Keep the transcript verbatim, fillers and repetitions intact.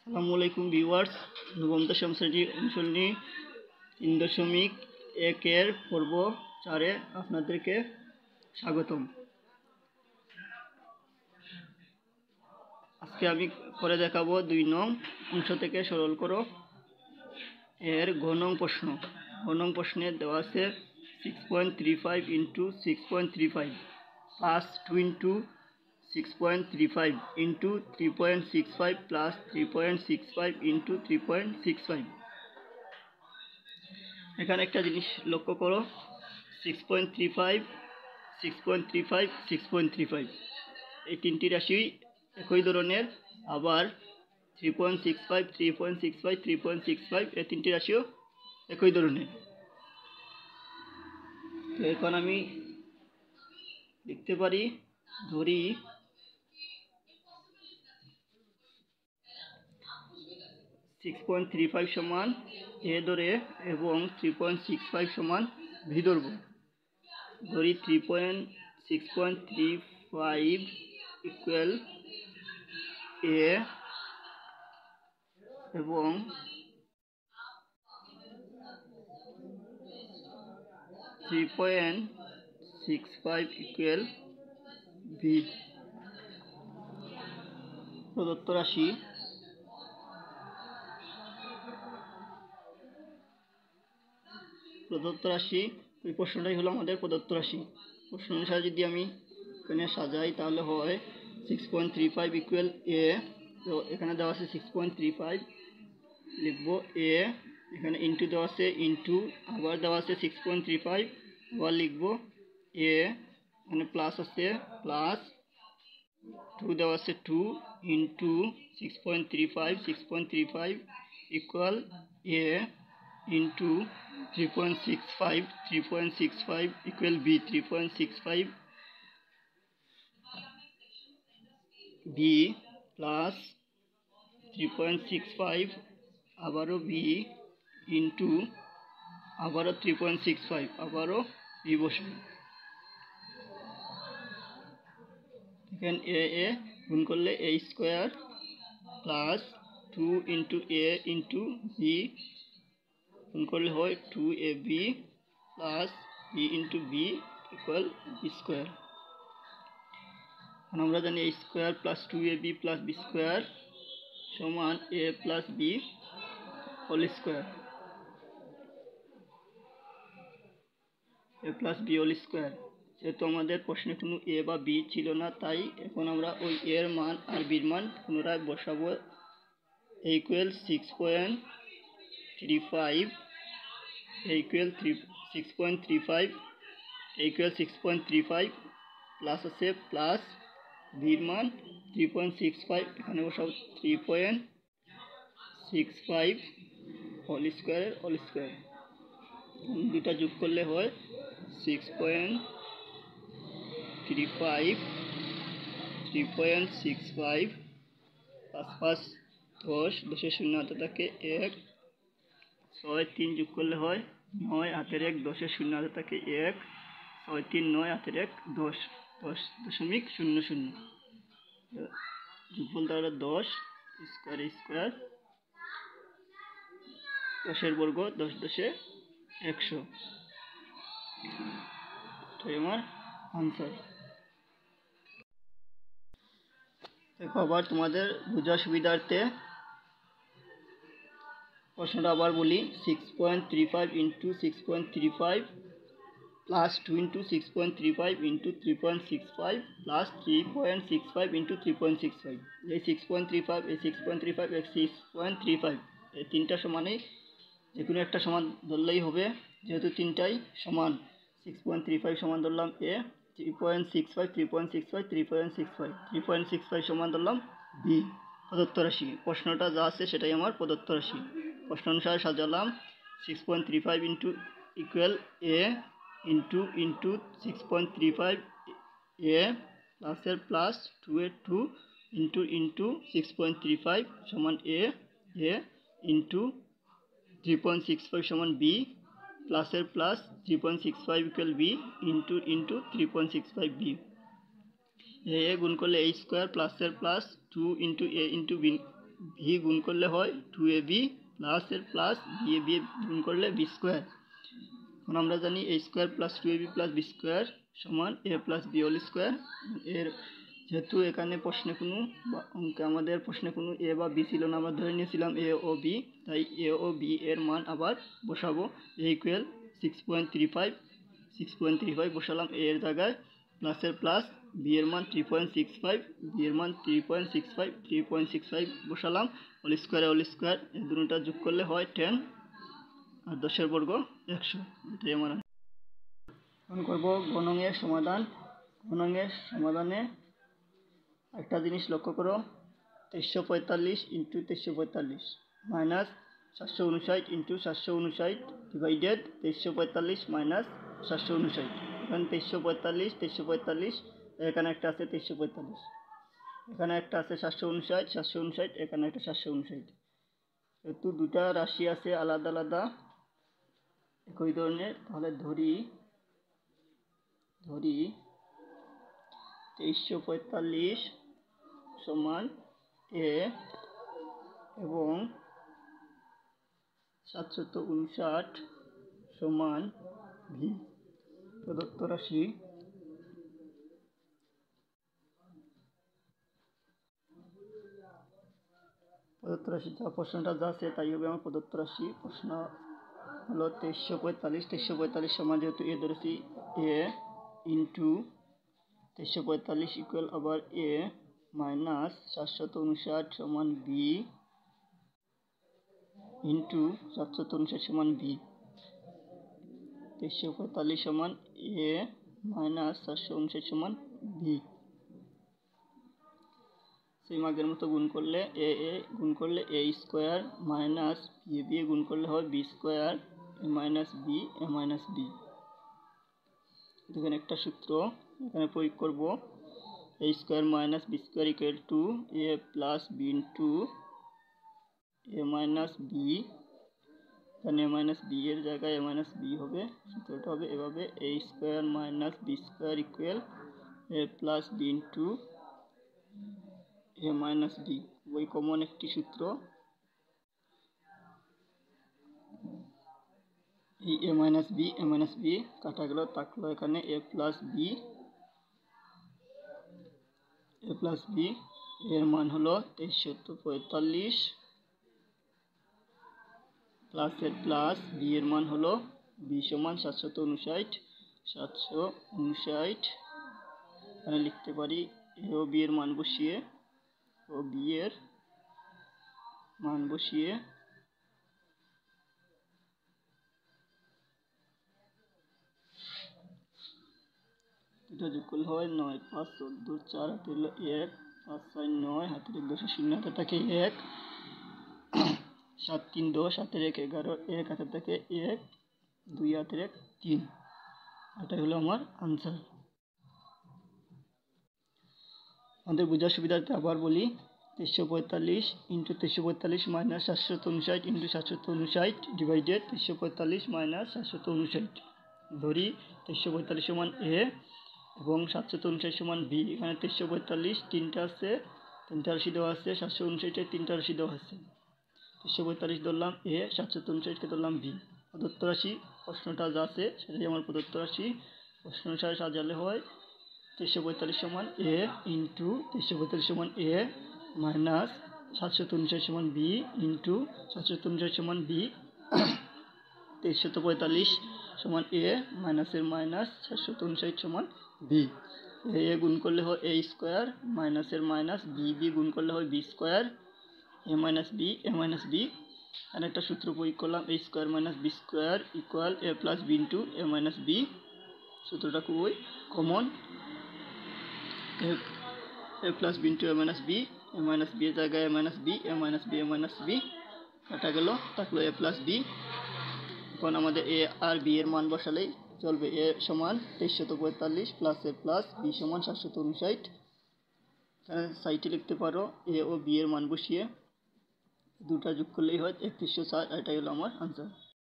আসসালামু আলাইকুম ভিউয়ার্স, নবম দশম শ্রেণীর অনুশীলনী তিন দশমিক একের পর্ব চারে আপনাদেরকে স্বাগতম। আজকে আমি করে দেখাবো দুই নং অংশ থেকে সরল করো এর ঘ নং প্রশ্ন। ঘ নং প্রশ্নে দেওয়া আছে six point three five into six point three five plus two into six point three five into three point six five plus three point six five into three point six five. এখানে একটা জিনিস লক্ষ্য করো, six point three five six point three five six point three five এই তিনটি রাশি একই ধরনের, আবার three point six five three point six five three point six five এই তিনটি রাশিও একই ধরনের। তো এখন আমি লিখতে পারি, ধরি সিক্স পয়েন্ট থ্রি ফাইভ সমান এ ধরে এবং থ্রি পয়েন্ট সিক্স ফাইভ সমান ভি ধরব। ধরি three point six point three five equal A এবং three point six five equal V. প্রদত্ত রাশি প্রদত্ত রাশি এই প্রশ্নটাই হলো আমাদের প্রদত্ত রাশি। প্রশ্ন অনুসারে যদি আমি এখানে সাজাই তাহলে হয় six point three five equal A. তো এখানে দেওয়া আছে সিক্স পয়েন্ট থ্রি ফাইভ, লিখব এ, এখানে ইন্টু দেওয়া আছে ইন্টু, আবার দেওয়া আছে সিক্স পয়েন্ট থ্রি ফাইভ, আবার লিখব এ, এখানে প্লাস আছে প্লাস টু দেওয়া আছে two into six point three five six point three five equal A into three point six five three point six five equal B, three point six five B plus three point six five আবারও B into আবারও three point six five আবারও B বসবে। এখানে A A গুণ করলে A square plus two into A into B গুণ করলে হয় two A B plus B into B equal B square. এখন আমরা জানি A square plus two A B plus B square সমান A plus B whole square, A plus B whole square. যেহেতু আমাদের প্রশ্নে কোনো এ বা বি ছিল না, তাই এখন আমরা ওই এর মান আর বির মান পুনরায় বসাবো। Equal six point three five equal three six point three five equal six point three five plus আছে প্লাস বির মান থ্রি পয়েন্ট সিক্স ফাইভ, এখানে বসাবো three point six five whole square whole square. দুটা যোগ করলে হয় six point three five three point six five পাঁচ পাঁচ দশ, দশের শূন্য হাতে থাকে এক, ছয় তিন যোগ করলে হয় নয় হাতের এক, দশের শূন্য হাতে থাকে এক, ছয় তিন নয় হাতের এক দশ, দশ দশমিক শূন্য শূন্য। যোগফল তাহলে দশ স্কোয়ার স্কোয়ার, দশের বর্গ, দশ দশে একশো, এটাই আমার আনসার। দেখো আবার তোমাদের বোঝার সুবিধার্থে প্রশ্নটা আবার বলি, six point three five into six point three five plus two into six point three five into three point six five plus three point six five into three point six five. এই six point three five এই six point three five এই six point three five এই তিনটা সমানেই যে কোনো একটা সমান ধরলেই হবে। যেহেতু তিনটাই সমান, সিক্স পয়েন্ট থ্রি ফাইভ সমান ধরলাম A, three point six five three point six five three point six five three point six five সমান ধরলাম বি। প্রদত্ত রাশি প্রশ্নটা যা আছে সেটাই আমার প্রদত্ত রাশি। প্রশ্ন অনুসারে সাজালাম six point three five into equal A into into six point three five A প্লাসের plus two A two into into six point three five সমান A A into three point six five সমান B প্লাসের plus three point six five equal B into into three point six five B. A A গুণ করলে A square প্লাসের plus two into A into B V গুণ করলে হয় two A B plus এর plus B A B গুণ করলে B square. এখন আমরা জানি A square plus two A B plus B square সমান A plus B whole square. এর যেহেতু এখানে প্রশ্নে কোনো অঙ্কে আমাদের প্রশ্নে কোনো এ বা বি ছিল না, আমরা ধরে নিয়েছিলাম এ ও বি, তাই এ ও বি এর মান আবার বসাবো। A equal six point three five six point three five বসালাম এ এর জায়গায়, প্লাসের প্লাস বি এর মান three point six five B এর মান three point six five three point six five বসালাম। হোল স্কোয়ারে হোল স্কোয়ার এই দুটোটা যোগ করলে হয় টেন, আর দশের বর্গ একশো। এটাই আমার। এখন করবো গণনের সমাধান। গণনের সমাধানে একটা জিনিস লক্ষ্য করো, তেইশশো পঁয়তাল্লিশ ইন্টু তেইশশো পঁয়তাল্লিশ মাইনাস সাতশো উনষাট ইন্টু সাতশো উনষাট ডিভাইডেড তেইশশো পঁয়তাল্লিশ মাইনাস সাতশো উনষাট। এখানে তেইশশো পঁয়তাল্লিশ তেইশশো পঁয়তাল্লিশ, এখানে একটা আছে তেইশশো পঁয়তাল্লিশ, এখানে একটা আছে সাতশো উনষাট সাতশো উনষাট, এখানে একটা সাতশো উনষাট। যেহেতু দুটা রাশি আছে আলাদা আলাদা একই ধরনের, তাহলে ধরি ধরি তেইশশো পঁয়তাল্লিশ সমান এ এবং সাতশত উনষাট সমান ভি। প্রদত্ত রাশি প্রদত্ত রাশি যা প্রশ্নটা যা আছে তাই হবে আমার প্রদত্ত রাশি। প্রশ্ন হলো তেইশশো পঁয়তাল্লিশ তেইশশো পঁয়তাল্লিশ সমান যেহেতু এ ধরেছি এ ইন্টু তেইশশো পঁয়তাল্লিশ ইকুয়াল আবার এ মাইনাস সাতশত উনষাট সমান বি ইন্টু সাতশত উনষাট সমান বি। তেইশশো পঁয়তাল্লিশ সমান এ মাইনাস সাতশো উনষাট সমান বি। সেই আগের মতো গুণ করলে এ এ গুণ করলে A square minus B B গুণ করলে হয় B square A minus B A minus B. এখানে একটা সূত্র এখানে প্রয়োগ করব, A square minus B square equal to A plus B into A minus B. এখানে এ মাইনাস বি এর জায়গায় এ মাইনাস বি হবে, সূত্রটা হবে এভাবে A square minus B square equal A plus B into A minus B. ওই common একটি সূত্র, এই A minus B A minus B কাটা গেল, থাকলো এখানে A plus B A plus B. এর মান হলো তেইশশো পঁয়তাল্লিশ প্লাস এর প্লাস বি এর মান হলো বি সমান সাতশত উনষাট সাতশো উনষাট। এখানে লিখতে পারি এ ও বি এর মান বসিয়ে ও বি এর মান বসিয়ে এটা যোগ করলে হয় নয় পাঁচ চোদ্দ চার হাতে হলো এক পাঁচ ছয় নয় হাতের এক দশে শূন্য হাতে থাকে এক সাত তিন দশ হাতের এক এগারো এক হাতের থাকে এক দুই হাতের এক তিন। এটাই হলো আমার আনসার। আমাদের বোঝার সুবিধার্থে আবার বলি, তেইশশো পঁয়তাল্লিশ ইন্টু তেইশশো পঁয়তাল্লিশ মাইনাস সাতশো উনষাট ইন্টু সাতশো উনষাট ডিভাইডেড তেইশশো পঁয়তাল্লিশ মাইনাস সাতশো উনষাট। ধরি তেইশশো পঁয়তাল্লিশ সমান এ এবং সাতশো উনষাট সমান বি। এখানে তেইশশো পঁয়তাল্লিশ তিনটা আছে, তিনটা রাশি দেওয়া আছে, সাতশো উনষাটের তিনটা রাশি দেওয়া আছে। তেইশশো পঁয়তাল্লিশ ধরলাম এ, সাতশো উনষাটকে ধরলাম বি। প্রদত্ত রাশি প্রশ্নটা যা আছে সেটাই আমার প্রদত্ত রাশি। প্রশ্ন অনুসারে সাজালে হয় তেইশশো পঁয়তাল্লিশ সমান এ ইন্টু তেইশশো পঁয়তাল্লিশ সমান এ মাইনাস সাতশো উনষাট সমান বি ইন্টু সাতশো উনষাট সমান বি। তেইশশো পঁয়তাল্লিশ সমান এ মাইনাসের মাইনাস সাতশো উনষাট সমান বি। এ এ গুণ করলে হয় এ স্কোয়ার মাইনাসের মাইনাস বি বি গুণ করলে হয় B square A minus B A minus B. আর একটা সূত্র প্রয়োগ করলাম A square minus B square equal A plus B into A minus B. সূত্রটা খুবই common, A plus B into A minus B A minus B এর জায়গায় A minus B A minus B A minus B কাটা গেল, থাকলো এ plus B. এখন আমাদের এ আর B এর মান বসালেই চলবে। এ সমান তেইশশো পঁয়তাল্লিশ প্লাস এ প্লাস বি সমান সাতশো উনষাট। এখানে সাইটে লিখতে পারো এ ও বি এর মান বসিয়ে দুটা যোগ করলেই হয় একত্রিশশো ষাট। এটাই হলো আমার আনসার।